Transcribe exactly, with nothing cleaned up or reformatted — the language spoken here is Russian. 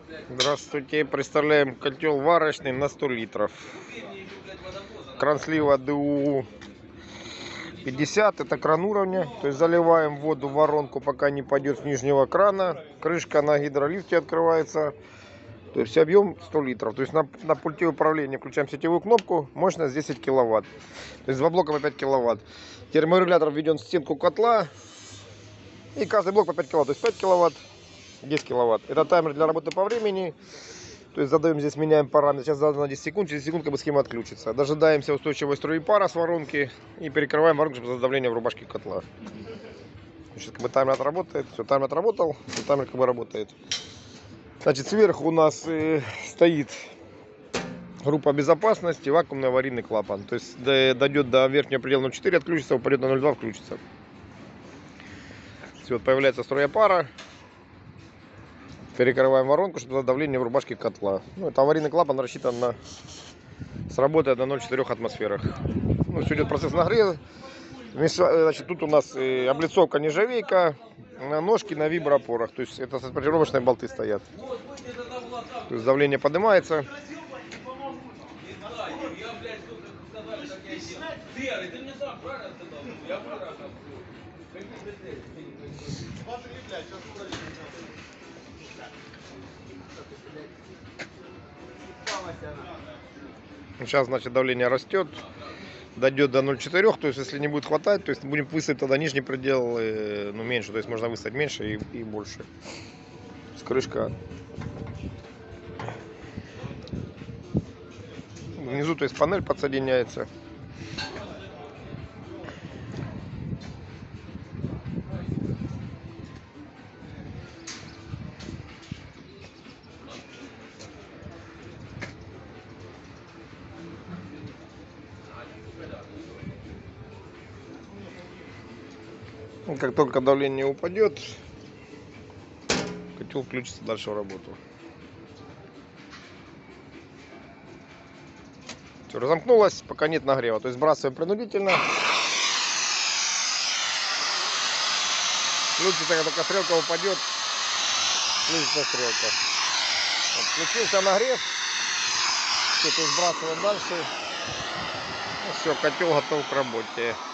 Здравствуйте, представляем котел варочный на сто литров. Кран слива ДУ пятьдесят, это кран уровня, то есть заливаем воду в воронку, пока не пойдет с нижнего крана. Крышка на гидролифте открывается, то есть объем сто литров. То есть на, на пульте управления включаем сетевую кнопку, мощность десять киловатт, то есть два блока по пять киловатт. Терморегулятор введен в стенку котла, и каждый блок по пять киловатт, то есть пять киловатт, десять киловатт. Это таймер для работы по времени. То есть задаем здесь, меняем параметр. Сейчас задано на десять секунд, через секунд как бы схема отключится. Дожидаемся устойчивой струи пара с воронки и перекрываем воронку, чтобы давление в рубашке котла. Сейчас как бы таймер отработает. Все, таймер отработал, все, таймер как бы работает. Значит, сверху у нас э, стоит группа безопасности, вакуумный аварийный клапан. То есть дойдет до верхнего предела ноль целых четыре, отключится, упадет на ноль целых два, включится. Все, появляется струя пара. Перекрываем воронку, чтобы давление в рубашке котла. Ну, это аварийный клапан рассчитан на... Сработает на ноль целых четыре атмосферах. Ну, все идет процесс нагрева. Значит, тут у нас облицовка нержавейка, на ножки на виброопорах. То есть это сортировочные болты стоят. То есть давление поднимается. Сейчас, значит, давление растет, дойдет до ноль целых четыре, то есть если не будет хватать, то есть будем выставить тогда нижний предел, ну, меньше, то есть можно выставить меньше и, и больше. С крышка внизу, то есть панель подсоединяется. Как только давление упадет, котел включится дальше в работу. Все, разомкнулось, пока нет нагрева. То есть сбрасываем принудительно. Включится, как только стрелка упадет, включится стрелка. Вот, включился нагрев. Все, то есть сбрасываем дальше. Ну, все, котел готов к работе.